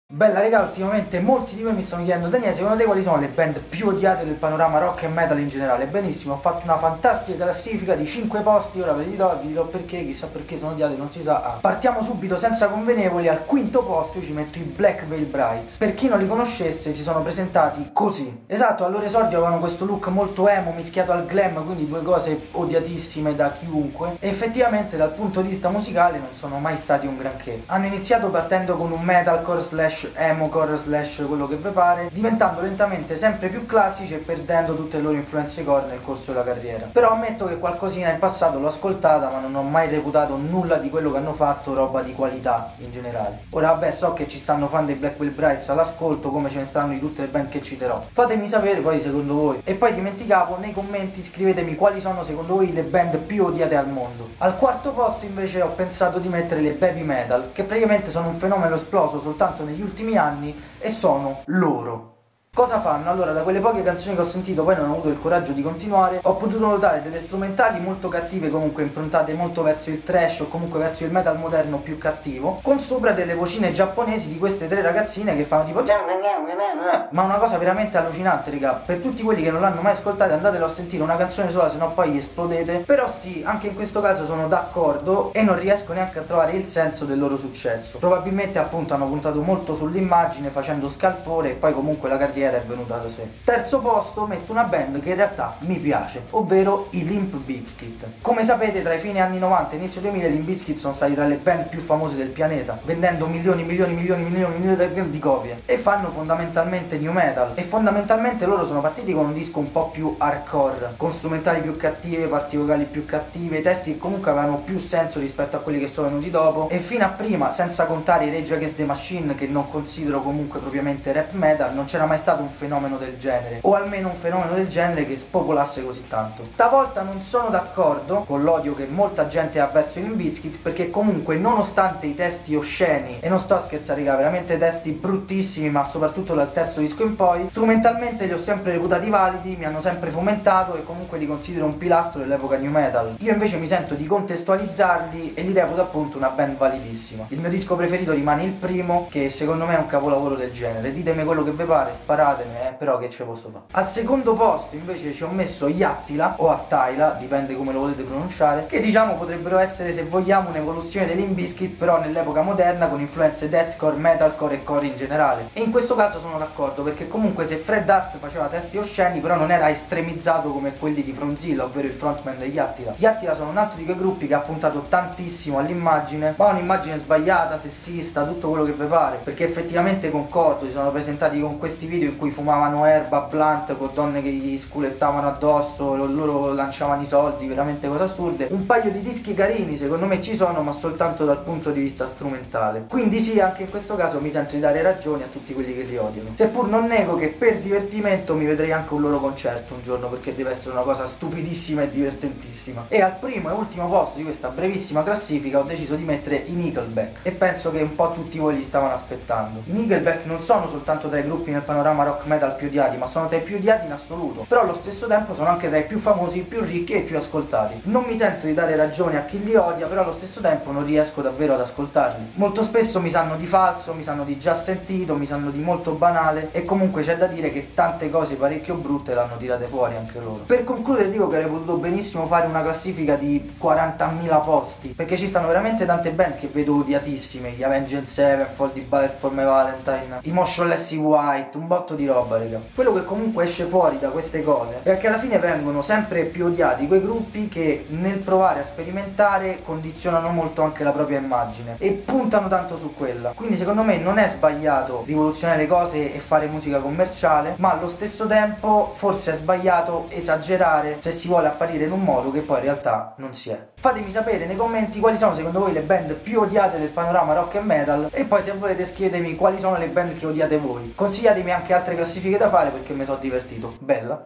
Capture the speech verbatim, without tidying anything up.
Bella raga, ultimamente molti di voi mi stanno chiedendo: Daniele, secondo te quali sono le band più odiate del panorama rock e metal in generale? Benissimo, ho fatto una fantastica classifica di cinque posti, ora ve li dirò, vi dirò perché, chissà perché sono odiate, non si sa. Ah, partiamo subito senza convenevoli, al quinto posto io ci metto i Black Veil Brides. Per chi non li conoscesse, si sono presentati così. Esatto, al loro esordio avevano questo look molto emo mischiato al glam, quindi due cose odiatissime da chiunque, e effettivamente dal punto di vista musicale non sono mai stati un granché. Hanno iniziato partendo con un metalcore slash emocore slash quello che vi pare, diventando lentamente sempre più classici e perdendo tutte le loro influenze core nel corso della carriera. Però ammetto che qualcosina in passato l'ho ascoltata, ma non ho mai reputato nulla di quello che hanno fatto roba di qualità in generale. Ora vabbè, so che ci stanno fan dei Black Veil Brides all'ascolto, come ce ne stanno di tutte le band che citerò. Fatemi sapere poi secondo voi. E poi dimenticavo, nei commenti scrivetemi quali sono secondo voi le band più odiate al mondo. Al quarto posto invece ho pensato di mettere le Baby Metal, che praticamente sono un fenomeno esploso soltanto negli ultimi anni e sono loro. Cosa fanno? Allora, da quelle poche canzoni che ho sentito, poi non ho avuto il coraggio di continuare, ho potuto notare delle strumentali molto cattive, comunque improntate molto verso il trash o comunque verso il metal moderno più cattivo, con sopra delle vocine giapponesi di queste tre ragazzine che fanno tipo ma una cosa veramente allucinante, raga. Per tutti quelli che non l'hanno mai ascoltata, andatelo a sentire una canzone sola, se no poi esplodete. Però sì, anche in questo caso sono d'accordo e non riesco neanche a trovare il senso del loro successo. Probabilmente appunto hanno puntato molto sull'immagine facendo scalpore e poi comunque la carriera è venuta da sé. Terzo posto metto una band che in realtà mi piace, ovvero i Limp Bizkit. Come sapete, tra i fine anni novanta e inizio duemila i Limp Bizkit sono stati tra le band più famose del pianeta, vendendo milioni, milioni, milioni, milioni, milioni di copie, e fanno fondamentalmente new metal. E fondamentalmente loro sono partiti con un disco un po' più hardcore, con strumentali più cattive, parti vocali più cattive, testi che comunque avevano più senso rispetto a quelli che sono venuti dopo. E fino a prima, senza contare i Rage Against the Machine, che non considero comunque propriamente rap metal, non c'era mai stato un fenomeno del genere, o almeno un fenomeno del genere che spopolasse così tanto. Stavolta non sono d'accordo con l'odio che molta gente ha verso i Limp Bizkit, perché comunque nonostante i testi osceni, e non sto a scherzare raga, veramente testi bruttissimi, ma soprattutto dal terzo disco in poi, strumentalmente li ho sempre reputati validi, mi hanno sempre fomentato e comunque li considero un pilastro dell'epoca new metal. Io invece mi sento di contestualizzarli e li reputo appunto una band validissima. Il mio disco preferito rimane il primo, che secondo me è un capolavoro del genere. Ditemi quello che vi pare, sparatemi, eh, però che ce posso fare. Al secondo posto invece ci ho messo gli Attila o Attila, dipende come lo volete pronunciare, che diciamo potrebbero essere, se vogliamo, un'evoluzione dei Limp Bizkit però nell'epoca moderna, con influenze deathcore, metalcore e core in generale. E in questo caso sono d'accordo, perché comunque se Fred Arts faceva testi osceni però non era estremizzato come quelli di Fronzilla, ovvero il frontman degli Attila. Gli Attila sono un altro di quei gruppi che ha puntato tantissimo all'immagine, ma un'immagine sbagliata, sessista, tutto quello che vi pare, perché effettivamente concordo, si sono presentati con questi video in cui fumavano erba, blunt, con donne che gli sculettavano addosso, loro lanciavano i soldi, veramente cose assurde. Un paio di dischi carini secondo me ci sono, ma soltanto dal punto di vista strumentale. Quindi sì, anche in questo caso mi sento di dare ragione a tutti quelli che li odiano, seppur non nego che per divertimento mi vedrei anche un loro concerto un giorno, perché deve essere una cosa stupidissima e divertentissima. E al primo e ultimo posto di questa brevissima classifica ho deciso di mettere i Nickelback, e penso che un po' tutti voi li stavano aspettando. I Nickelback non sono soltanto tra i gruppi nel panorama rock metal più odiati, ma sono tra i più odiati in assoluto, però allo stesso tempo sono anche tra i più famosi, più ricchi e più ascoltati. Non mi sento di dare ragione a chi li odia, però allo stesso tempo non riesco davvero ad ascoltarli. Molto spesso mi sanno di falso, mi sanno di già sentito, mi sanno di molto banale, e comunque c'è da dire che tante cose parecchio brutte l'hanno tirate fuori anche loro. Per concludere dico che avrei potuto benissimo fare una classifica di quarantamila posti, perché ci stanno veramente tante band che vedo odiatissime: gli Avenged Sevenfold, di Ballet for My Valentine, i Motionless in White, un botto di roba raga. Quello che comunque esce fuori da queste cose è che alla fine vengono sempre più odiati quei gruppi che nel provare a sperimentare condizionano molto anche la propria immagine e puntano tanto su quella. Quindi secondo me non è sbagliato rivoluzionare le cose e fare musica commerciale, ma allo stesso tempo forse è sbagliato esagerare se si vuole apparire in un modo che poi in realtà non si è. Fatemi sapere nei commenti quali sono secondo voi le band più odiate del panorama rock e metal, e poi se volete scrivetemi quali sono le band che odiate voi. Consigliatemi anche altre classifiche da fare, perché mi sono divertito. Bella!